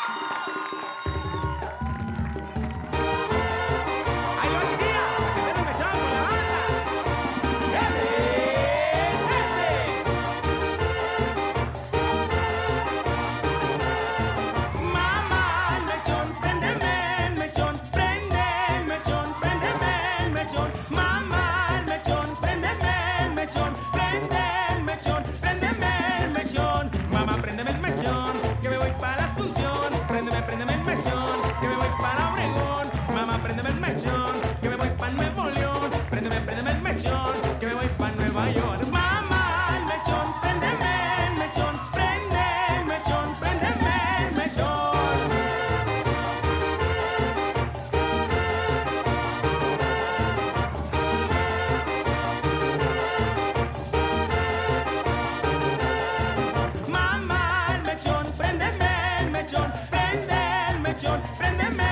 Ahí lo hacía, que te lo mechaba con la banda. ¡Ese! Mamá, el mechón, préndeme el mechón, prende el mechón, préndeme el mechón. Mamá, el mechón, préndeme el mechón, prende el mechón, préndeme el mechón. Mamá, préndeme el mechón, que me voy para la Asunción. Préndeme el mechón, que me voy para Obregón. Mamá, préndeme el mechón, que me voy para Nuevo León. Préndeme el mechón, que me voy para Nueva York. Mamá, el mechón, préndeme el mechón, prende el mechón, préndeme el mechón. Mamá, el mechón, préndeme el mechón, prende el mechón, préndeme